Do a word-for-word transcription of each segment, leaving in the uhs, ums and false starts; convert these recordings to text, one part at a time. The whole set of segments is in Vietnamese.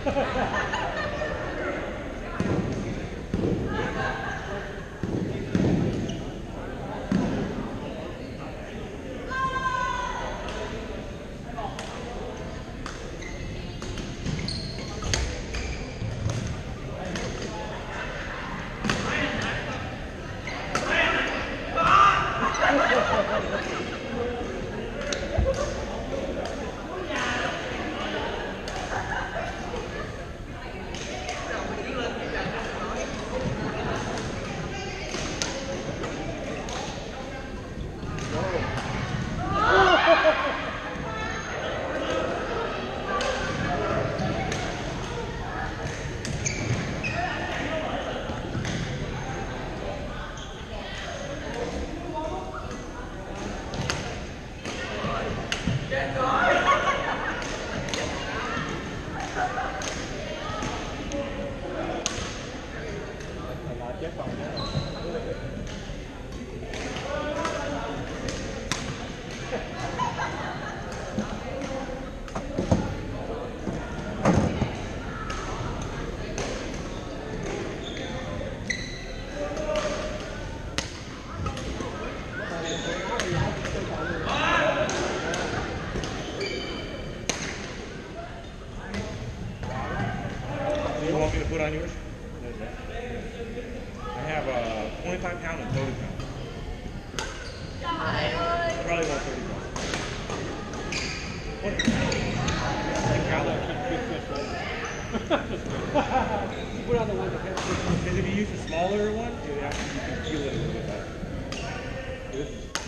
Put on yours? I have a twenty-five pound and thirty pound. Probably about thirty pounds. What? Put on the one that has. Because if you use a smaller one, it actually you can feel it a little bit better. Good.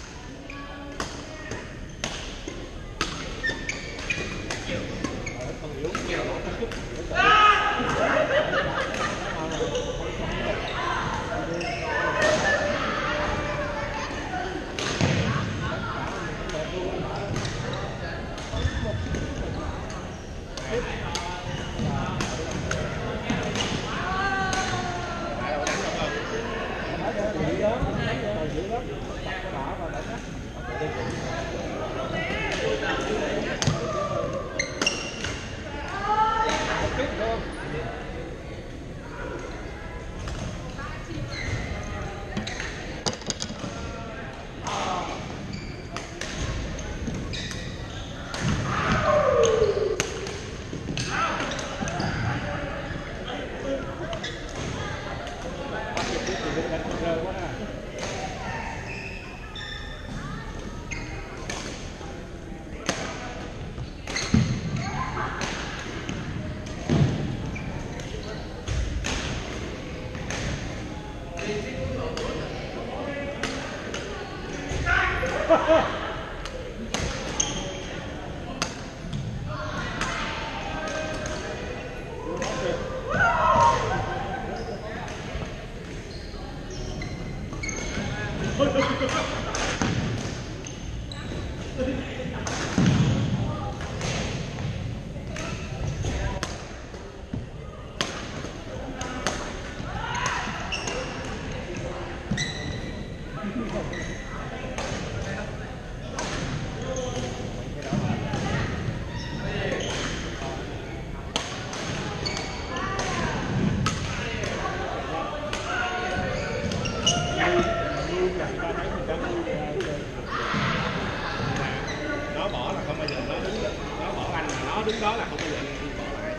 Nó bỏ là không bao giờ nó đứng, nó bỏ anh mà nó đứng đó là không bao giờ đi bỏ lại.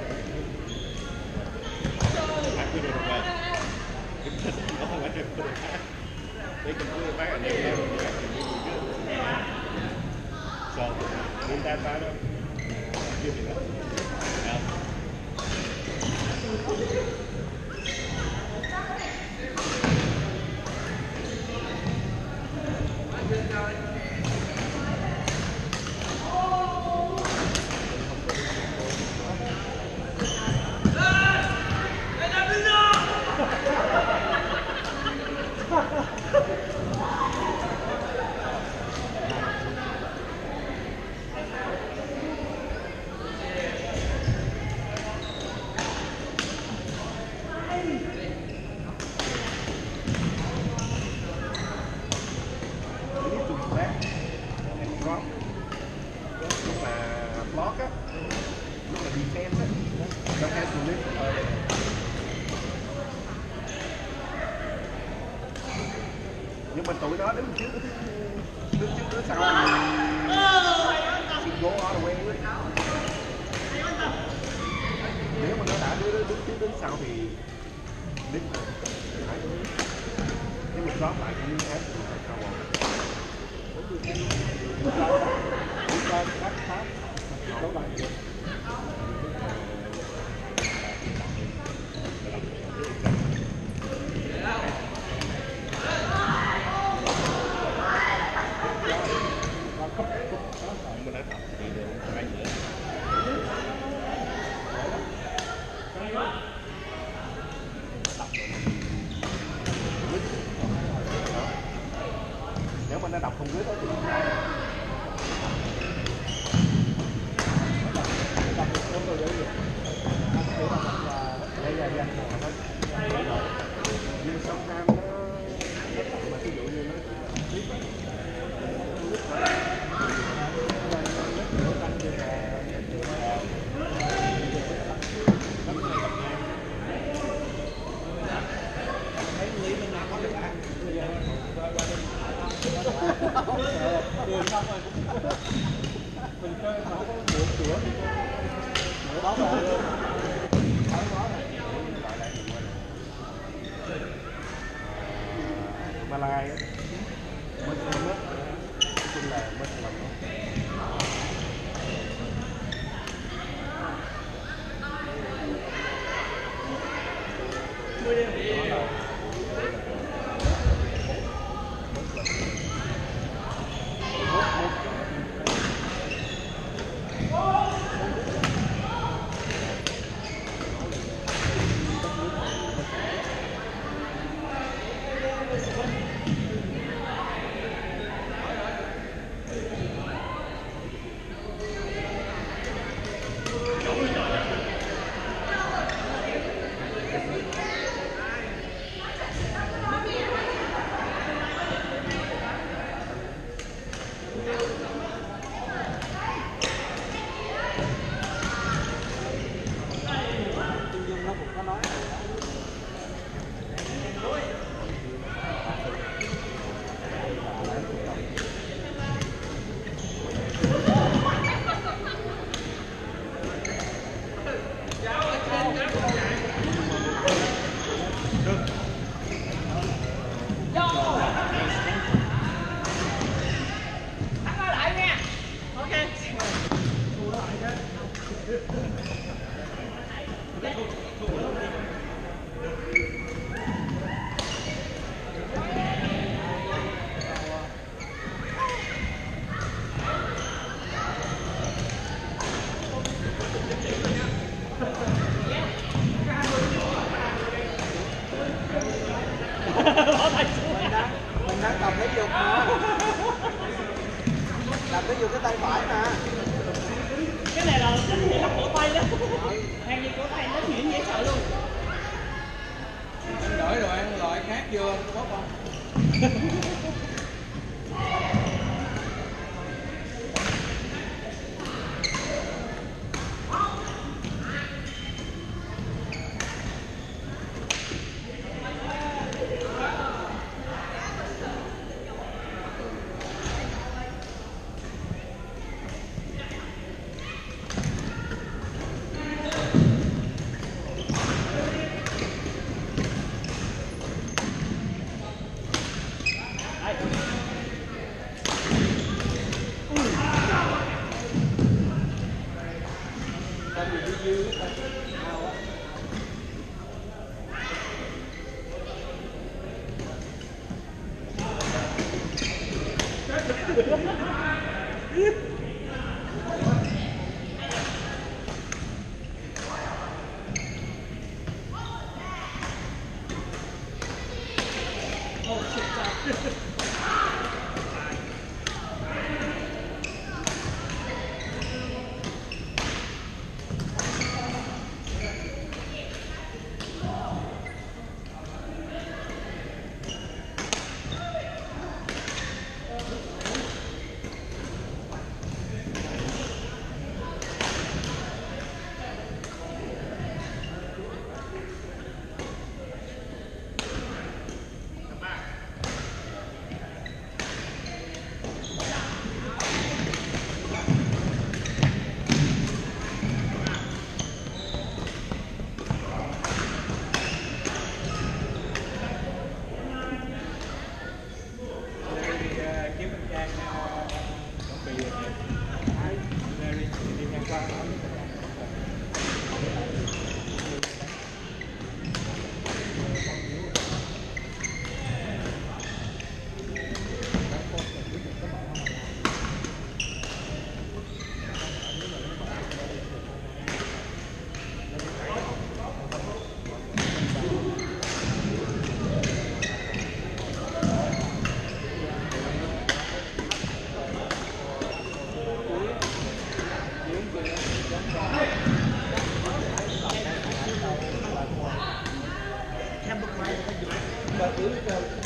I put it away. Nó không phải được put it back. They can put it back and they never do that. So, move that side up. Give me that. Now. Lúc mà block á, lúc mà defense á, nó khác clip. Nhưng mà tụi nó đứng trước đứng trước đứng sau thì go all the way. Nếu mà nó đã đứng đứng trước đứng sau thì đứng nhưng mà drop lại cũng hết cao bò. Chúng ta cắt pháp đấu lại. Mình đã tập thì được phải nữa. Nếu mà nó đọc không biết đó thì không phải. Đọc được không rồi đấy được. Đây là danh của nó. Nhưng sometimes nó mà ví dụ như nó cười xong rồi mình chơi nó có nửa cửa nửa bó vào luôn bó bó này Malay á mất mất chung là mất lòng mình đang tập thể dục mà tập thể dục cái tay phải mà cái này là cái gì là cổ tay đó hàng gì cổ tay nó chuyển dễ sợ luôn anh đổi rồi ăn loại khác chưa có không xử trời.